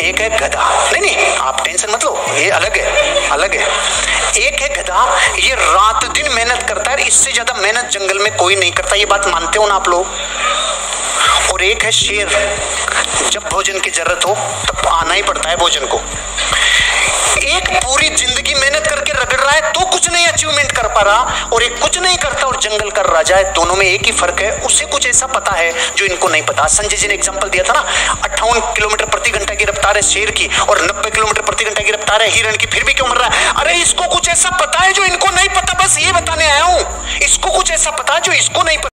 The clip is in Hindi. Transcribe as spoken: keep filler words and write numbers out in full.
एक है गधा। नहीं नहीं आप टेंशन मत लो, ये अलग है, अलग है। एक है गधा, ये रात दिन मेहनत करता है, इससे ज्यादा मेहनत जंगल में कोई नहीं करता, ये बात मानते हो ना आप लोग। और एक है शेर, जब भोजन की जरूरत हो तब आना ही पड़ता है भोजन को। एक पूरी जिंदगी मेहनत करके रगड़ रहा है तो कुछ नहीं अचीवमेंट कर पा रहा, और एक कुछ नहीं करता और जंगल का राजा है। दोनों में एक ही फर्क है, उसे कुछ ऐसा पता है जो इनको नहीं पता। संजय जी ने एग्जांपल दिया था ना, अट्ठावन किलोमीटर प्रति घंटा की रफ्तार है शेर की और नब्बे किलोमीटर प्रति घंटा की रफ्तार है हिरण की, फिर भी क्यों मर रहा है? अरे इसको कुछ ऐसा पता है जो इनको नहीं पता, बस ये बताने आया हूं। इसको कुछ ऐसा पता है जो इसको नहीं पता।